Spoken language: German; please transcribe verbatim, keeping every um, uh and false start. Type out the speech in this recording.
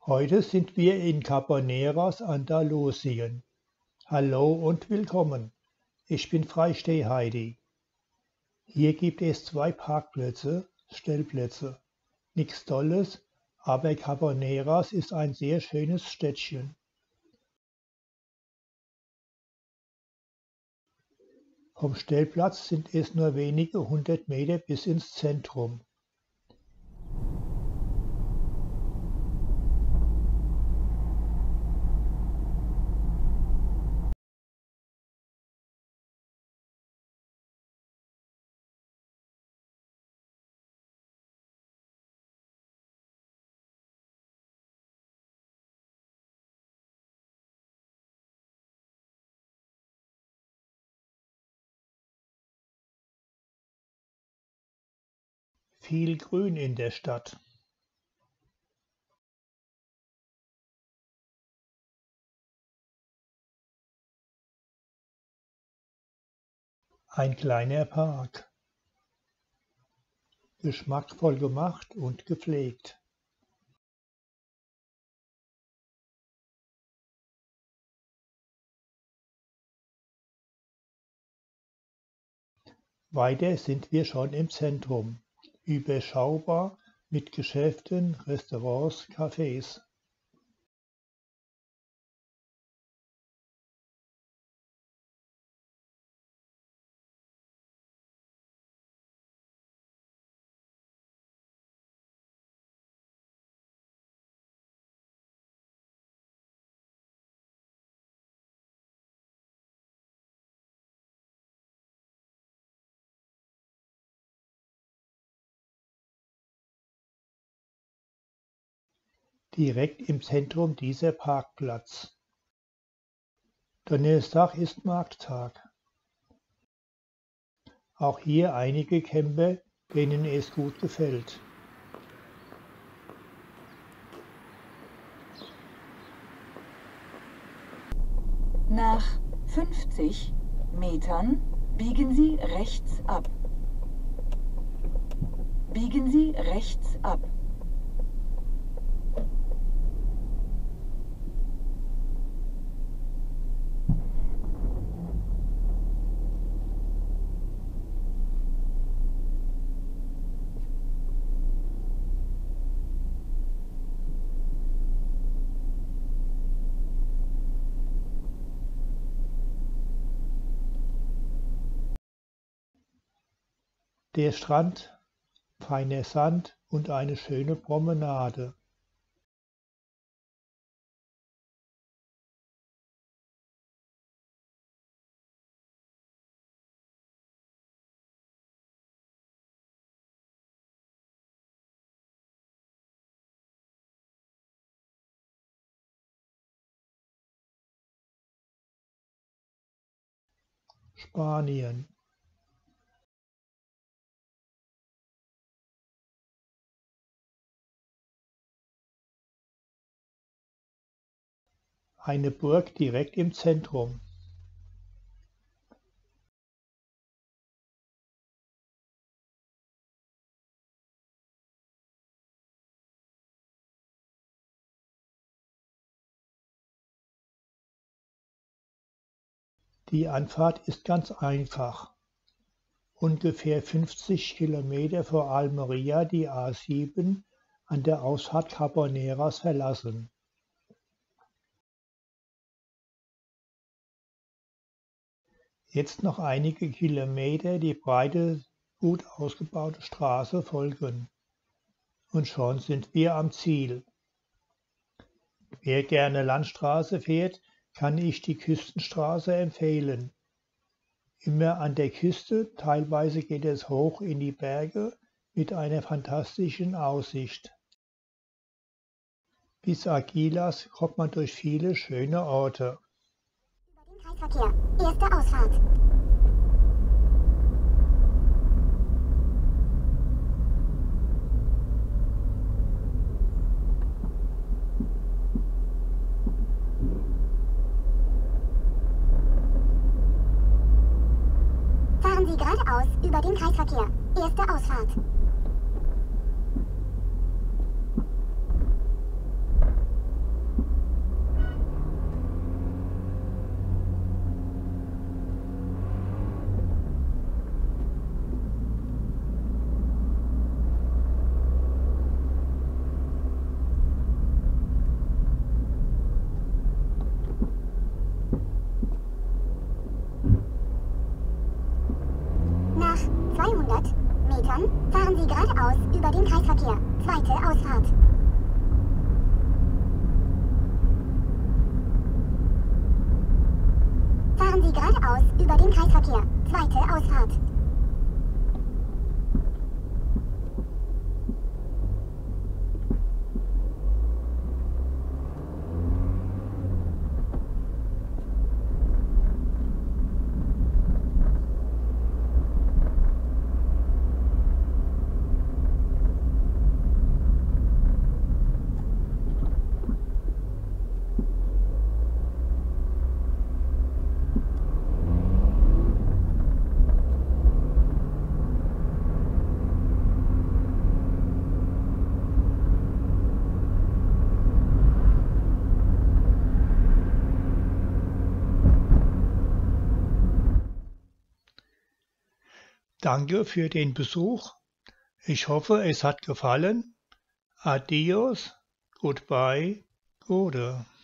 Heute sind wir in Carboneras, Andalusien. Hallo und willkommen. Ich bin Freisteh-Heidi. Hier gibt es zwei Parkplätze, Stellplätze. Nichts Tolles, aber Carboneras ist ein sehr schönes Städtchen. Vom Stellplatz sind es nur wenige hundert Meter bis ins Zentrum. Viel Grün in der Stadt. Ein kleiner Park. Geschmackvoll gemacht und gepflegt. Weiter sind wir schon im Zentrum. Überschaubar mit Geschäften, Restaurants, Cafés. Direkt im Zentrum dieser Parkplatz. Donnerstag ist Markttag. Auch hier einige Camper, denen es gut gefällt. Nach fünfzig Metern biegen Sie rechts ab. Biegen Sie rechts ab. Der Strand, feiner Sand und eine schöne Promenade. Spanien. Eine Burg direkt im Zentrum. Die Anfahrt ist ganz einfach. Ungefähr fünfzig Kilometer vor Almería die A sieben an der Ausfahrt Carboneras verlassen. Jetzt noch einige Kilometer die breite, gut ausgebaute Straße folgen. Und schon sind wir am Ziel. Wer gerne Landstraße fährt, kann ich die Küstenstraße empfehlen. Immer an der Küste, teilweise geht es hoch in die Berge mit einer fantastischen Aussicht. Bis Aguilas kommt man durch viele schöne Orte. Über den Kreisverkehr. Erste Ausfahrt. Fahren Sie geradeaus über den Kreisverkehr. Erste Ausfahrt. geradeaus über den Kreisverkehr. Zweite Ausfahrt. Fahren Sie geradeaus über den Kreisverkehr. Zweite Ausfahrt. Danke für den Besuch. Ich hoffe, es hat gefallen. Adios, goodbye, Gute.